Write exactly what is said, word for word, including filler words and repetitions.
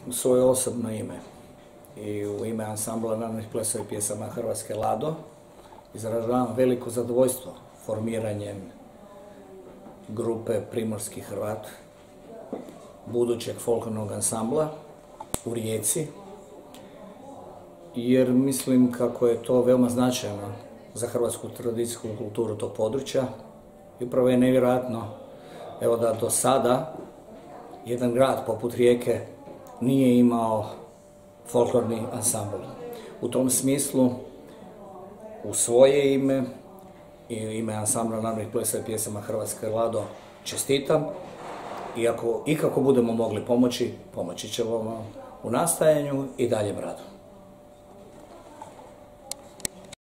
U svoje osobno ime i u ime ansambla narodnih plesova i pjesama Hrvatske Lado izražavam veliko zadovoljstvo formiranjem grupe Primorski Hrvat, budućeg folklornog ansambla u Rijeci, jer mislim kako je to veoma značajno za hrvatsku tradicijsku kulturu tog područja i upravo je nevjerojatno evo da do sada jedan grad poput Rijeke nije imao folklorni ansambl. U tom smislu, u svoje ime i ime ansambla narodnih plesova i pjesama Hrvatske Lado čestitam i ako ikako budemo mogli pomoći, pomoći ćemo u nastajanju i daljem radu.